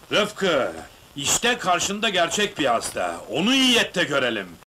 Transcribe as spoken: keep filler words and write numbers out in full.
Rıfkı, işte karşında gerçek bir hasta. Onu iyi et de görelim.